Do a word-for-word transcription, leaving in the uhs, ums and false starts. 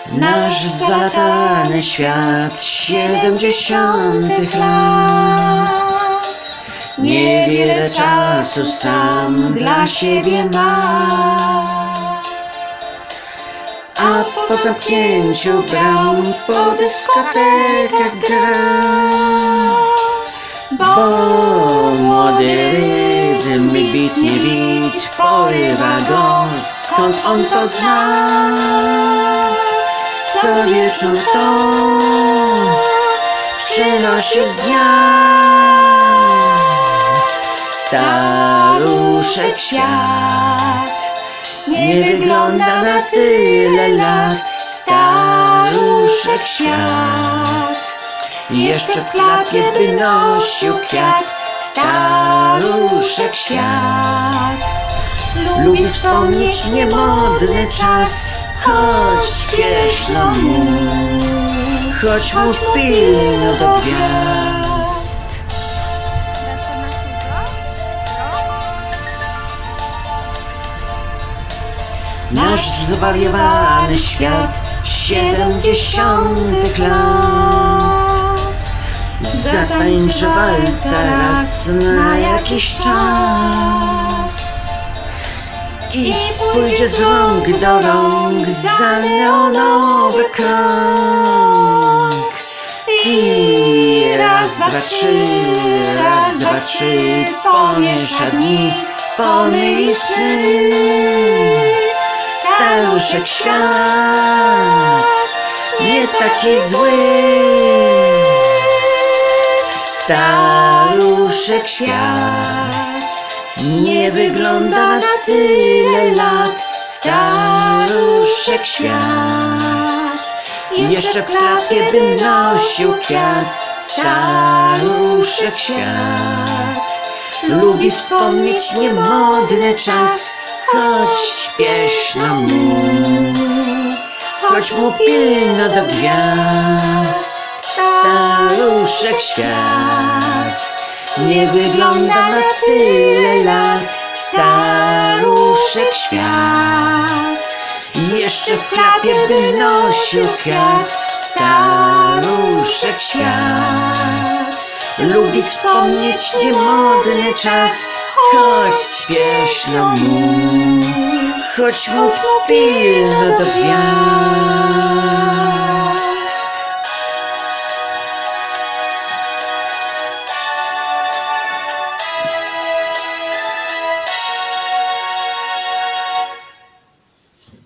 Nasz zalatany świat siedemdziesiątych lat niewiele czasu sam dla siebie ma, a po zamknięciu bram po dyskotekach gra, bo młody rytm i bit nie bit porywa go, skąd on to zna. Co wieczór to przynosi z dnia staruszek świat. Nie wygląda na tyle lat staruszek świat. Jeszcze w klapie by nosił kwiat staruszek świat. Lubi wspomnieć niemodny czas, choć śpieszno mu, choć mu pilno do gwiazd. Nasz zwariowany świat siedemdziesiątych lat zatańczy walca raz na jakiś czas i pójdzie z rąk do rąk za neonowy krąg. I raz, dwa, trzy, raz, dwa, trzy, pomiesza dni, pomyli sny. Staruszek świat nie taki zły. Staruszek świat nie wygląda na tyle lat staruszek świat. Jeszcze w klapie by nosił kwiat staruszek świat. Lubi wspomnieć niemodny czas, choć śpieszno mu, choć mu pilno do gwiazd. Staruszek świat nie wygląda na tyle lat staruszek świat. Jeszcze w klapie by nosił kwiat staruszek świat. Lubi wspomnieć niemodny czas, choć śpieszno mu, choć mu pilno do gwiazd.